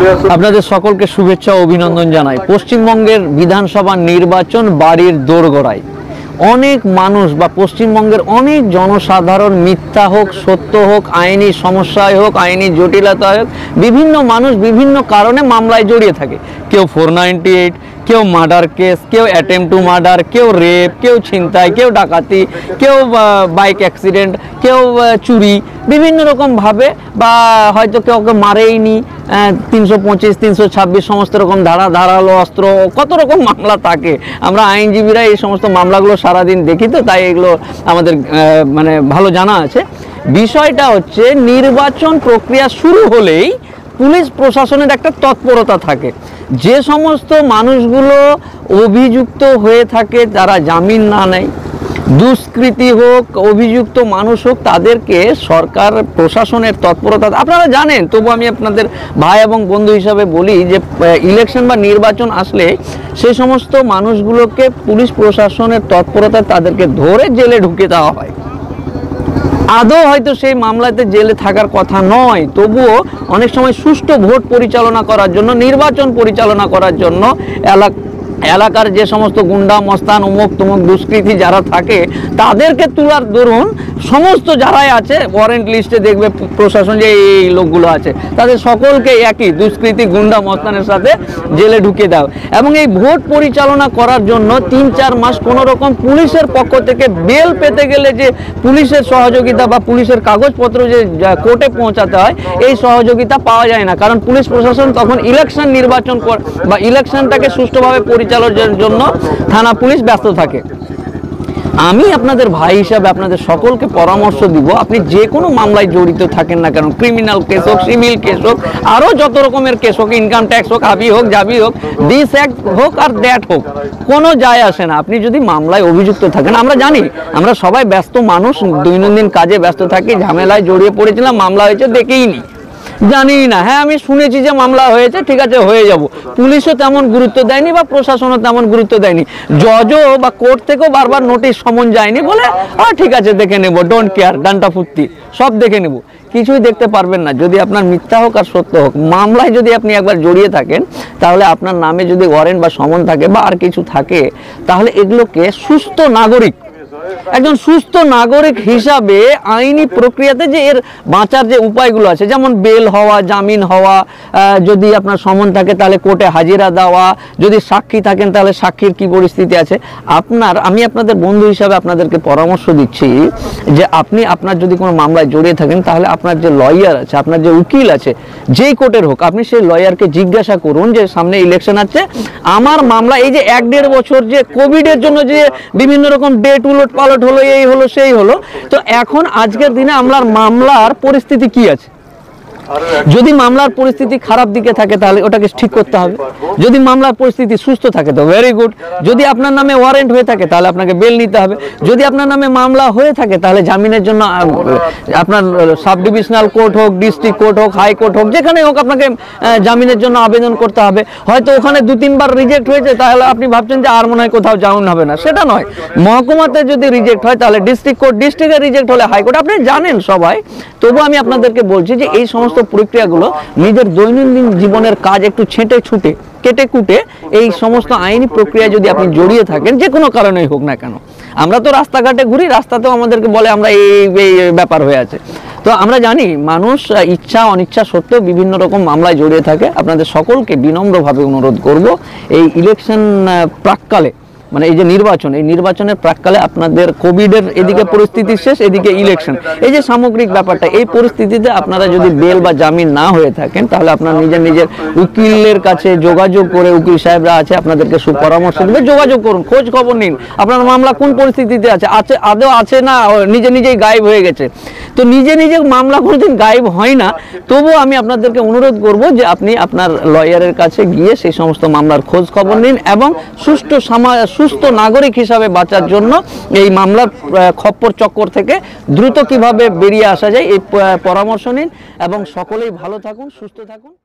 আপনাদের সকলকে শুভেচ্ছা ও অভিনন্দন জানাই। পশ্চিমবঙ্গের বিধানসভা নির্বাচন বাড়ির দোরগোড়ায়। অনেক মানুষ বা পশ্চিমবঙ্গের অনেক জনসাধারণ, মিথ্যা হোক সত্য হোক, আইনি সমস্যায় হোক, আইনি জটিলতায় হোক, বিভিন্ন মানুষ বিভিন্ন কারণে মামলায় জড়িয়ে থাকে। কেউ 498, কেউ মার্ডার কেস, কেউ অ্যাটেম্প টু মার্ডার, কেউ রেপ, কেউ ছিনতাই, কেউ ডাকাতি, কেউ বাইক অ্যাক্সিডেন্ট, কেউ চুরি, বিভিন্ন রকমভাবে, বা হয়তো কেউ ওকে মারেইনি, 325, 326 সমস্ত রকম ধারালো অস্ত্র, কত রকম মামলা থাকে। আমরা আইনজীবীরা এই সমস্ত মামলাগুলো সারাদিন দেখি, তো তাই এগুলো আমাদের মানে ভালো জানা আছে। বিষয়টা হচ্ছে, নির্বাচন প্রক্রিয়া শুরু হলেই পুলিশ প্রশাসনের একটা তৎপরতা থাকে। যে সমস্ত মানুষগুলো অভিযুক্ত হয়ে থাকে, যারা জামিন না নেয়, দুষ্কৃতী হোক, অভিযুক্ত মানুষ হোক, তাদেরকে সরকার প্রশাসনের তৎপরতা, আপনারা জানেন, তবু আমি আপনাদের ভাই এবং বন্ধু হিসাবে বলি যে ইলেকশন বা নির্বাচন আসলে সেই সমস্ত মানুষগুলোকে পুলিশ প্রশাসনের তৎপরতা তাদেরকে ধরে জেলে ঢুকে দেওয়া হয়। আদৌ হয়তো সেই মামলাতে জেলে থাকার কথা নয়, তবুও অনেক সময় সুষ্ঠু ভোট পরিচালনা করার জন্য, নির্বাচন পরিচালনা করার জন্য এলাকার যে সমস্ত গুন্ডা মস্তান অমুক তমুক দুষ্কৃতী যারা থাকে, তাদেরকে তোলার দরুন সমস্ত যারাই আছে ওয়ারেন্ট লিস্টে দেখবে প্রশাসন যে এই লোকগুলো আছে, তাদের সকলকে একই দুষ্কৃতী গুন্ডা মস্তানের সাথে জেলে ঢুকে দাও। এবং এই ভোট পরিচালনা করার জন্য 3-4 মাস কোনো রকম পুলিশের পক্ষ থেকে বেল পেতে গেলে যে পুলিশের সহযোগিতা বা পুলিশের কাগজপত্র যে কোর্টে পৌঁছাতে হয়, এই সহযোগিতা পাওয়া যায় না। কারণ পুলিশ প্রশাসন তখন ইলেকশন নির্বাচন বা ইলেকশনটাকে সুষ্ঠুভাবে পরিচালনার জন্য থানা পুলিশ ব্যস্ত থাকে। আমি আপনাদের ভাই হিসাবে আপনাদের সকলকে পরামর্শ দিব, আপনি যে কোনো মামলায় জড়িত থাকেন না কেন, ক্রিমিনাল কেস হোক, সিভিল কেস হোক, আরও যত রকমের কেস হোক, ইনকাম ট্যাক্স হোক, হাবি হোক, জাবি হোক, দিস অ্যাক্ট হোক আর দ্যাট হোক, কোনো যায় আসে না। আপনি যদি মামলায় অভিযুক্ত থাকেন, আমরা জানি, আমরা সবাই ব্যস্ত মানুষ, দৈনন্দিন কাজে ব্যস্ত থাকি, ঝামেলায় জড়িয়ে পড়েছিলাম, মামলা হয়েছে দেখেই নি, জানি না, হ্যাঁ আমি শুনেছি যে মামলা হয়েছে, ঠিক আছে হয়ে যাব। পুলিশও তেমন গুরুত্ব দেয়নি বা প্রশাসনও তেমন গুরুত্ব দেয়নি, জজও বা কোর্ট থেকেও বারবার নোটিশ সমন যায়নি, বলে ঠিক আছে দেখে নেব, ডোন্ট কেয়ার, ডান্টা ফুর্তি সব দেখে নেব। কিছুই দেখতে পারবেন না। যদি আপনার মিথ্যা হোক আর সত্য হোক, মামলায় যদি আপনি একবার জড়িয়ে থাকেন, তাহলে আপনার নামে যদি ওয়ারেন্ট বা সমন থাকে বা আর কিছু থাকে, তাহলে এগুলোকে সুস্থ নাগরিক, একজন সুস্থ নাগরিক হিসাবে আইনি প্রক্রিয়াতে যে এর বাঁচার যে উপায়গুলো আছে, যেমন বেল হওয়া, জামিন হওয়া, যদি আপনার সমন থাকে তাহলে কোর্টে হাজিরা দেওয়া, যদি সাক্ষী থাকেন তাহলে সাক্ষীর কি পরিস্থিতি আছে। আমি আপনাদের বন্ধু হিসাবে আপনাদেরকে পরামর্শ দিচ্ছি যে আপনার যদি কোনো মামলায় জড়িয়ে থাকেন, তাহলে আপনার যে লয়ার আছে, আপনার যে উকিল আছে, যেই কোর্টের হোক, আপনি সেই লয়ারকে জিজ্ঞাসা করুন যে সামনে ইলেকশন আছে, আমার মামলা এই যে 1-1.5 বছর যে কোভিডের জন্য যে বিভিন্ন রকম ডেট উলট পালট হলো, এই হলো সেই হলো, তো এখন আজকের দিনে আমার মামলার পরিস্থিতি কি আছে। যদি মামলার পরিস্থিতি খারাপ দিকে থাকে, তাহলে ওটাকে ঠিক করতে হবে। যদি মামলার পরিস্থিতি সুস্থ থাকে, তো ভেরি গুড। যদি আপনার নামে ওয়ারেন্ট হয়ে থাকে, তাহলে আপনাকে বেল নিতে হবে। যদি আপনার নামে মামলা হয়ে থাকে, তাহলে জামিনের জন্য আপনার সাব ডিভিশনাল কোর্ট হোক, ডিস্ট্রিক্ট কোর্ট হোক, হাইকোর্ট হোক, যেখানে হোক, আপনাকে জামিনের জন্য আবেদন করতে হবে। হয়তো ওখানে 2-3 বার রিজেক্ট হয়েছে, তাহলে আপনি ভাবছেন যে আর মনে হয় কোথাও জামিন হবে না, সেটা নয়। মহকুমাতে যদি রিজেক্ট হয়, তাহলে ডিস্ট্রিক্ট কোর্ট, ডিস্ট্রিক্টে রিজেক্ট হলে হাইকোর্ট, আপনি জানেন সবাই। তবু আমি আপনাদেরকে বলছি যে এই সমস্ত প্রক্রিয়াগুলো নিজের দৈনন্দিন জীবনের কাজ একটু কেটে কুটে এই সমস্ত আইনি প্রক্রিয়ায় যদি আপনি জড়িয়ে থাকেন, যে কোনো কারণেই হোক না কেন, আমরা তো রাস্তাঘাটে ঘুরি, রাস্তাতেও আমাদেরকে বলে আমরা এই ব্যাপার হয়ে আছে। তো আমরা জানি মানুষ ইচ্ছা অনিচ্ছা সত্ত্বেও বিভিন্ন রকম মামলায় জড়িয়ে থাকে। আপনাদের সকলকে বিনম্রভাবে অনুরোধ করব, এই ইলেকশন প্রাককালে, মানে এই যে নির্বাচনের প্রাককালে আপনাদের কোভিডের এদিকে পরিস্থিতি শেষ, এদিকে ইলেকশন, এই যে সামগ্রিক ব্যাপারটা, এই পরিস্থিতিতে আপনারা যদি বেল বা জামিন না হয়ে থাকেন, তাহলে আপনার নিজের উকিলের কাছে যোগাযোগ করে, উকিল সাহেবরা আছে, আপনাদেরকে সুপরামর্শ দেবে, যোগাযোগ করুন, খোঁজ খবর নিন, আপনার মামলা কোন পরিস্থিতিতে আছে, আদৌ আছে না নিজেই গায়েব হয়ে গেছে। তো নিজে মামলা কোনোদিন গায়েব হয় না। তবুও আমি আপনাদেরকে অনুরোধ করব যে আপনি আপনার লয়ারের কাছে গিয়ে সেই সমস্ত মামলার খোঁজ খবর নিন এবং সুস্থ নাগরিক হিসাবে বাঁচার জন্য এই মামলার খপ্পর চক্কর থেকে দ্রুত কিভাবে বেরিয়ে আসা যায়, এই পরামর্শ নিন এবং সকলেই ভালো থাকুন, সুস্থ থাকুন।